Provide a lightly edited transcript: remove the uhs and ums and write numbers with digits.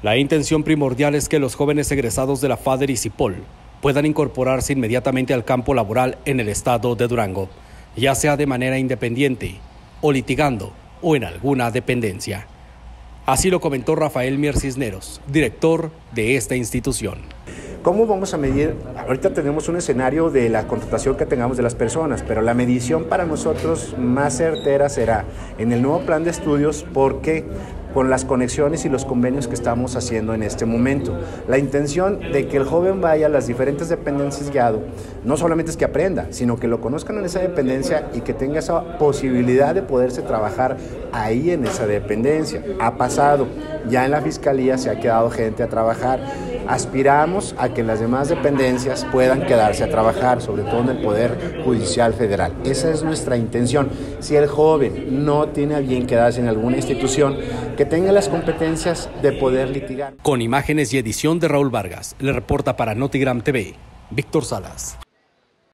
La intención primordial es que los jóvenes egresados de la FADER y CIPOL puedan incorporarse inmediatamente al campo laboral en el estado de Durango, ya sea de manera independiente o litigando o en alguna dependencia. Así lo comentó Rafael Mier Cisneros, director de esta institución. ¿Cómo vamos a medir? Ahorita tenemos un escenario de la contratación que tengamos de las personas, pero la medición para nosotros más certera será en el nuevo plan de estudios, porque con las conexiones y los convenios que estamos haciendo en este momento. La intención de que el joven vaya a las diferentes dependencias guiado, no solamente es que aprenda, sino que lo conozcan en esa dependencia y que tenga esa posibilidad de poderse trabajar ahí en esa dependencia. Ha pasado, ya en la Fiscalía se ha quedado gente a trabajar. Aspiramos a que las demás dependencias puedan quedarse a trabajar, sobre todo en el Poder Judicial Federal. Esa es nuestra intención. Si el joven no tiene a bien quedarse en alguna institución, que tenga las competencias de poder litigar. Con imágenes y edición de Raúl Vargas, le reporta para Notigram TV, Víctor Salas.